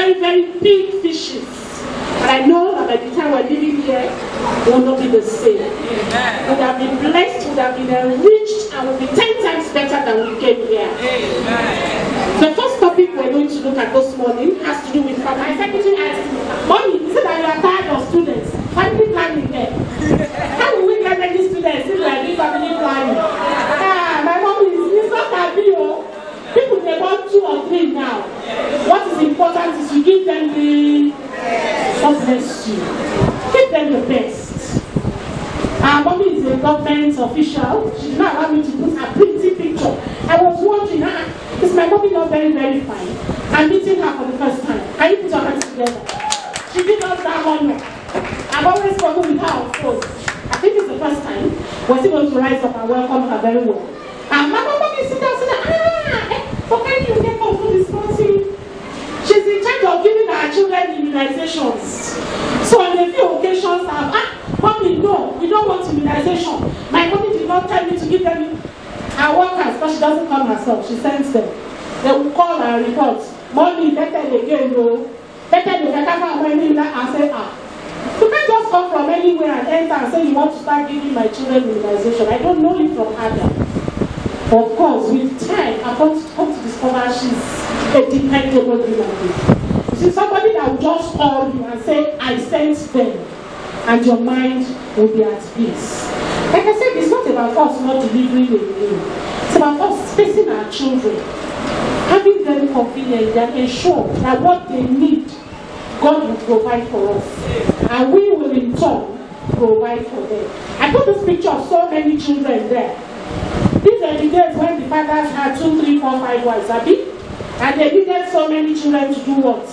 very, very big fishes. But I know that by the time we're living here, it will not be the same. We have been blessed, we have been enriched, and will be 10 times better than we came here. The first topic we're going to look at this morning has to do with family. My secretary asked me, Mommy, you said that you are tired of students. Family planning there. How will we get any students if we are doing family planning? My mom is not happy. People, they want 2 or 3 now. What is important is you give them the God bless you. Give them the best. Our mommy is a government official. She did not allow me to put a pretty picture. I was wondering, is my mommy not very, very fine? I'm meeting her for the first time. Can you put your hands together? She did us that honor. I've always spoken with her on phone. I think it's the first time. We're still going to rise up and welcome her very well. And my mommy sit down, how can you get off for this morning? She's in charge of giving our children immunizations. So on a few occasions, Mommy, no, we don't want immunization. My mommy did not tell me to give them our workers, but she doesn't come herself. She sends them. They will call and report. Mommy, better again, no. Better they can come and say, You can't just come from anywhere and enter and say you want to start giving my children immunization. I don't know it from Adam. Of course, with time, I've come to discover she's a dependable human being. She's somebody that will just call you and say, I sense them. And your mind will be at peace. Like I said, it's not about us not delivering a meal. It's about us facing our children, having them convenient and ensure that what they need, God will provide for us. And we will in turn provide for them. I put this picture of so many children there. These are the days when the fathers had 2, 3, 4, 5 wives, and they needed so many children to do what?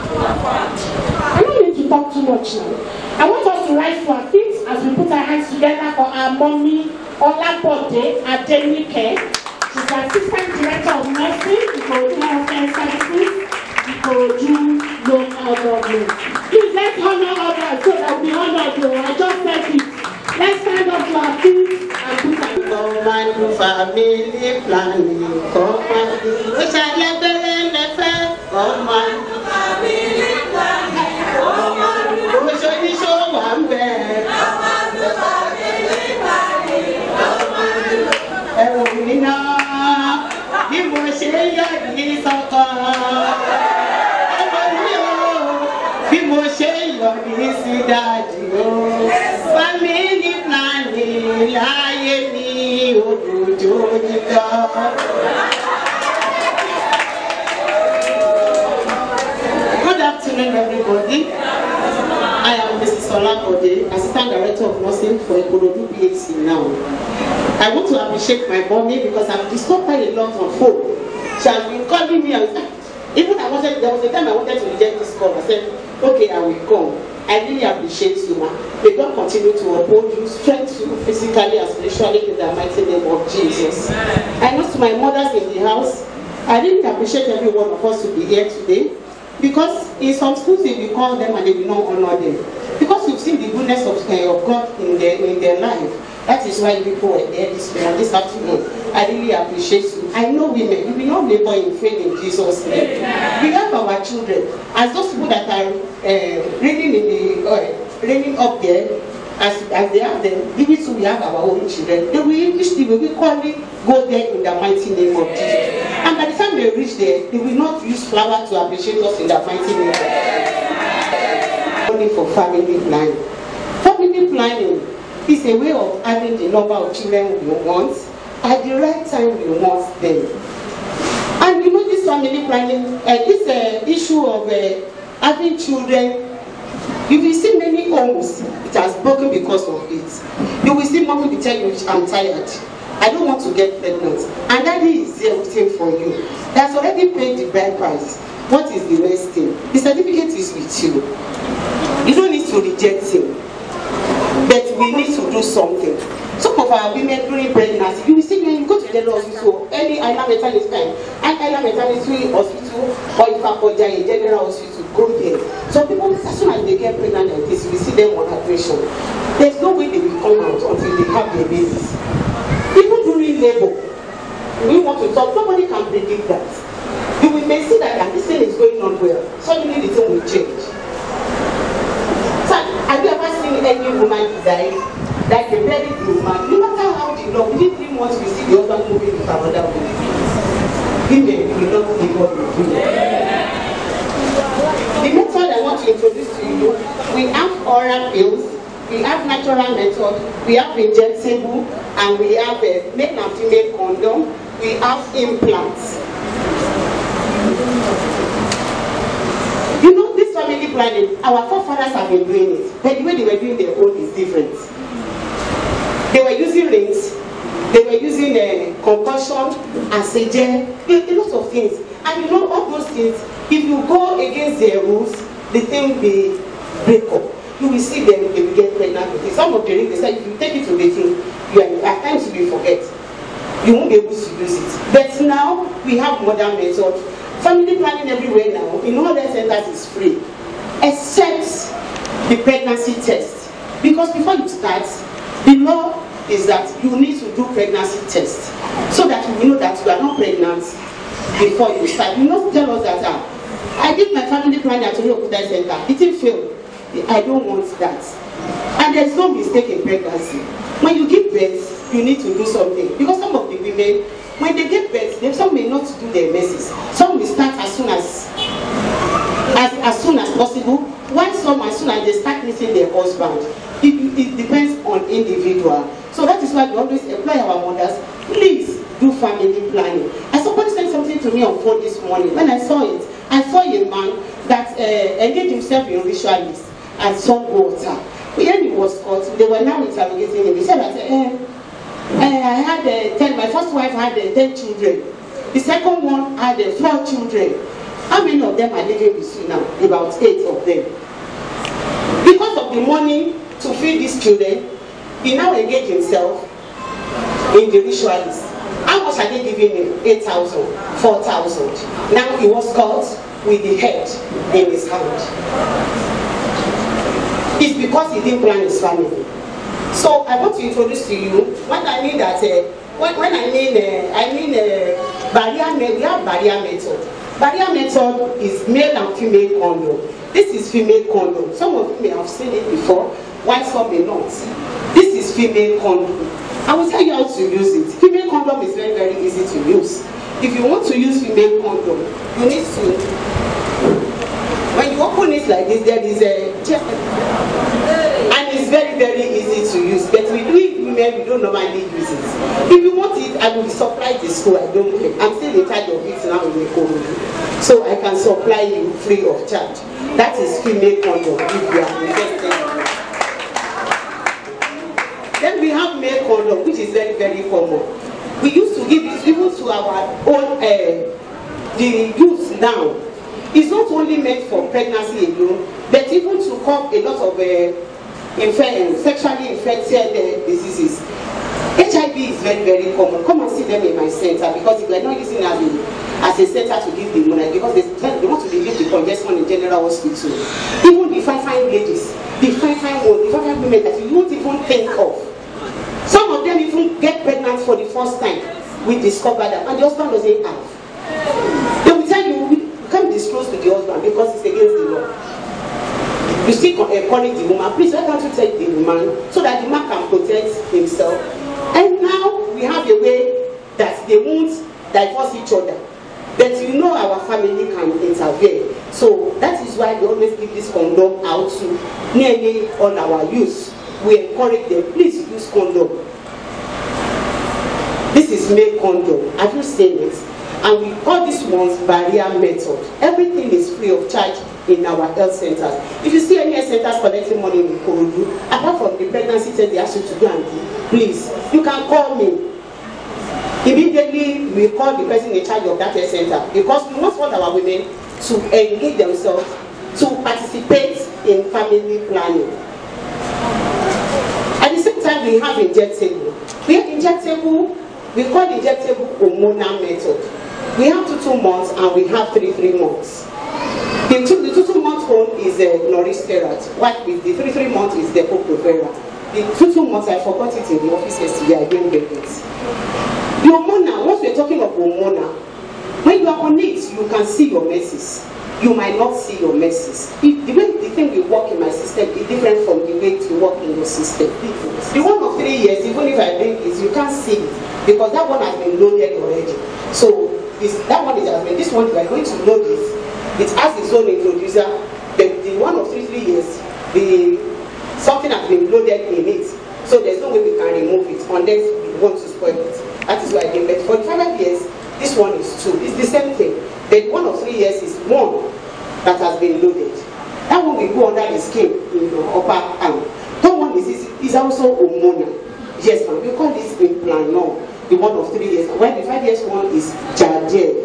I don't need to talk too much now. I want us to rise to our feet as we put our hands together for our mommy, Olabode Adenike. She's the Assistant Director of Nursing, Ikorodu Healthcare Services, Ikorodu Local Government. Please let's honor others so that we honor them. I just said it. Let's stand up to our feet and put our Command family planning, command. Which I love the command family planning, command. Which I show one bed, command family planning, command. Everyone, you must say your needs are gone. You must say your needs are daddy. Family planning, lying. Good afternoon, everybody. I am Mrs. Olabode, Assistant Director of Nursing for Ikorodu PHC now. I want to appreciate my mommy because I've discovered a lot on phone. She has been calling me and even there was a time I wanted to reject this call. I said, okay, I will come. I really appreciate you, ma. May God continue to uphold you, strengthen you physically and spiritually in the mighty name of Jesus. I know to my mothers in the house, I really appreciate every one of us to be here today because in some schools they will call them and they will not honor them. Because you've seen the goodness of God in their life. That is why people were there this afternoon. I really appreciate you. I know women, we will not labor in vain in Jesus' name. We have our children. As those people that are reigning up there, as they have them, even so we have our own children. They will equally go there in the mighty name of Jesus. And by the time they reach there, they will not use flour to appreciate us in the mighty name of Jesus. Only for family planning. Family planning is a way of having the number of children we want at the right time we want them. And you know this family planning, this issue of having children, you will see many homes it has broken because of it. You will see mommy will tell you, I'm tired. I don't want to get pregnant. And daddy is there waiting for you. He has already paid the bride price. What is the next thing? The certificate is with you. You don't need to reject him. But we need to do something. Some of our women during pregnancy, you will see when you go to the hospital, any Island Maternity Hospital, or if I put a general hospital, go there. Some people, as soon as they get pregnant like this, we see them on operation. There's no way they will come out until they have their babies. Even during labor, we want to talk, somebody can predict that. You will may see that this thing is going on well, suddenly the thing will change. So, have you ever seen any woman die? Like they bury the woman, no matter how the law, within 3 months we see the husband moving with another woman. Women will not give what we do. The method I want to introduce to you, we have oral pills, we have natural method, we have injectable, and we have a male and female condom, we have implants. You know, this family planning, our forefathers have been doing it, but the way they were doing their own is different. They were using rings, they were using concussion, acid, a lot of things. And you know, all those things, if you go against their rules, the thing will break up. You will see them, they will get pregnant with it. Some of the rings, they say, if you take it to the thing, at times you will forget. You won't be able to use it. But now, we have modern methods. Family planning everywhere now, in all health centers is free, except the pregnancy test. Because before you start, the law is that you need to do pregnancy test so that you know that you are not pregnant before you start. You must tell us that I did my family planning at Oriokuta Center. It didn't fail. I don't want that. And there's no mistake in pregnancy. When you give birth, you need to do something. Because some of the women, when they give birth, some may not do their menses. Some will start as soon as possible. While some, as soon as they start missing their husband. It depends on individual. So that is why we always employ our mothers. Please do family planning. And somebody said something to me on phone this morning. When I saw it, I saw a man that engaged himself in ritualists at some water. When he was caught, they were now interrogating him. He said that I had 10. My first wife had 10 children. The second one had 4 children. How many of them are living with you now? About 8 of them. Because of the money to feed these children, he now engaged himself in the ritualists. How much are they giving him? 8,000, 4,000. Now he was caught with the head in his hand. It's because he didn't plan his family. So I want to introduce to you what I mean that I mean barrier. We have barrier method. Barrier method is male and female condom. This is female condom. Some of you may have seen it before, while some may not. This is female condom. I will tell you how to use it. Female condom is very, very easy to use. If you want to use female condom, you need to, when you open it like this, there is a and it's very, very easy to use. But we women, we don't normally use it. If you want it, I will supply the school. I don't care. I'm still in charge of it now in the community. So I can supply you free of charge. That is female condom if you are interested. Then we have male condom, which is very, very common. We used to give it even to our own the youth now. It's not only meant for pregnancy alone, but even to curb a lot of sexually infected diseases. HIV is very, very common. Come and see them in my center because we are not using as a center to give the money because they want to relieve the congestion in general hospital. Even the fine ladies, the fine women that you won't even think of. Some of them even get pregnant for the first time. We discover that, and the husband doesn't have. They will tell you, we can't disclose to the husband because it's against the law. You still calling the woman, please why can't you take the woman so that the man can protect himself? And now we have a way that they won't divorce each other. But you know our family can intervene. So that is why we always give this condom out to nearly all our youth. We encourage them, please use condom. This is male condom. Have you seen it? And we call this one's barrier method. Everything is free of charge in our health centers. If you see any health centers collecting money in Ikorodu, apart from the pregnancy test they ask you to do and do, please, you can call me. Immediately, we call the person in charge of that health center because we must want our women to engage themselves to participate in family planning. At the same time, we have injectable. We have injectable, we call injectable hormonal method. We have 2 months and we have 3 months. The 2 month one is Nourish Sterat. What with the 3 months is the Oprovera. The 2 months, I forgot it in the office yesterday, I didn't get it. The hormonal, once we're talking of hormonal, when you are on it, you can see your menses. you might not see your menses. The way the thing will work in my system is different from the way it will work in your system. The one of 3 years, even if I bring it, you can't see it because that one has been loaded already. So that one has been. This one we are going to load it. It has its own introducer. The one of 3 years, something has been loaded in it. So there's no way we can remove it unless we want to spoil it. That is why I gave it. For 5 years, this one is 2. It's the same thing. The one of 3 years is 1 that has been loaded. That one will go under the skin in your upper arm. That one is also hormonal. Yes, ma'am. We call this implant now. The one of 3 years. While the 5 years one is Jardel.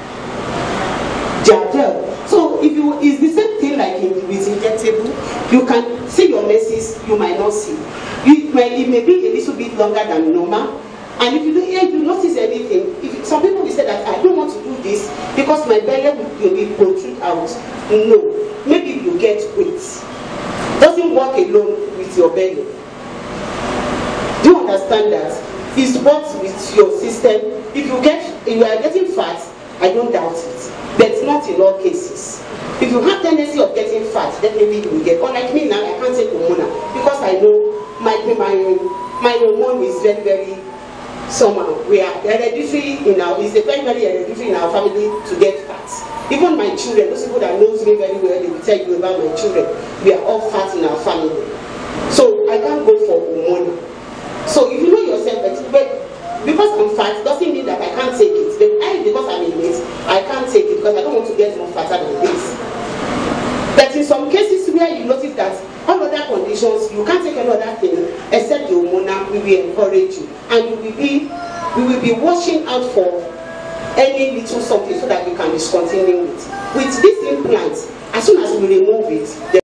So if it's the same thing like with injectable, you can see your menses, you might not see. It may be a little bit longer than normal. And if you notice anything, some people will say that I don't want to do this because my belly will protrude out. No, maybe you get weight. Doesn't work alone with your belly. Do you understand that? It's what with your system. If you are getting fat, I don't doubt it, but not in all cases. If you have tendency of getting fat, definitely you will get. Unlike me now, I can't take hormone because I know my hormone is very, very somehow. We are hereditary it's very, very hereditary in our family to get fat. Even my children, those people that knows me very well, they will tell you about my children. We are all fat in our family. So I can't go for hormone. So if you know yourself, but because I'm fat doesn't mean that I can't take it. Because I'm in it, I can't take it because I don't want to get more fatter than this. But in some cases where you notice that all other conditions, you can't take any other thing except the hormonal, we will encourage you. And we will be watching out for any little something so that we can discontinue it. With this implant, as soon as we remove it,